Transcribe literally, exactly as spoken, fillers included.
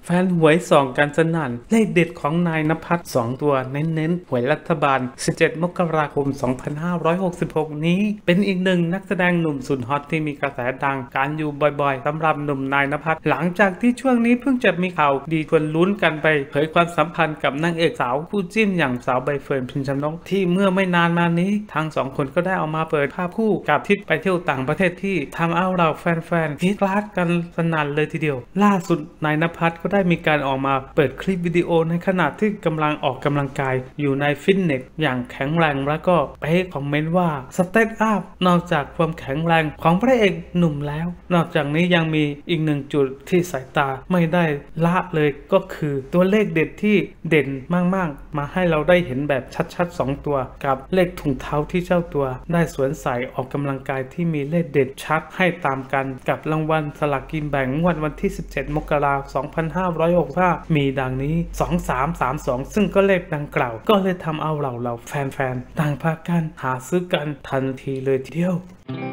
ฟนหวยส่องกันสนั่นเลขเด็ดของนายณภัทรสองตัวเน้นๆหวยรัฐบาลสิบเจ็ดมกราคมสองพันห้าร้อยหกสิบหกนี้เป็นอีกหนึ่งนักแสดงหนุ่มสุดฮอตที่มีกระแสดังการอยู่บ่อยๆสำหรับหนุ่มนายณภัทรหลังจากที่ช่วงนี้เพิ่งจะมีข่าวดีชวนลุ้นกันไปเผยความสัมพันธ์กับนางเอกสาวคู่จิ้นอย่างสาวใบเฟิร์นพิมชนกที่เมื่อไม่นานมานี้ทั้งสองคนก็ได้ออกมาเปิดภาพคู่กับทริปไปเที่ยวต่างประเทศที่ทำเอาเราแฟนๆฮิตกราดกันสนั่นเลยทีเดียวล่าสุดนายณภัทรก็ได้มีการออกมาเปิดคลิปวิดีโอในขณะที่กำลังออกกำลังกายอยู่ในฟิตเนสอย่างแข็งแรงแล้วก็ไปให้คอมเมนต์ว่าสเตปอัพนอกจากความแข็งแรงของพระเอกหนุ่มแล้วนอกจากนี้ยังมีอีกหนึ่งจุดที่สายตาไม่ได้ละเลยก็คือตัวเลขเด็ดที่เด่นมากๆมาให้เราได้เห็นแบบชัดๆสองตัวกับเลขถุงเท้าที่เจ้าตัวได้สวมใส่ออกกำลังกายที่มีเลขเด็ดชัดให้ตามกันกับรางวัลสลากกินแบ่งงวดวันที่สิบเจ็ดมกราคมสองพันห้าร้อยหกสิบห้ามีดังนี้สองสามสามสองซึ่งก็เลขดังกล่าวก็เลยทำเอาเราเราแฟนๆต่างพากันหาซื้อกันทันทีเลยทีเดียว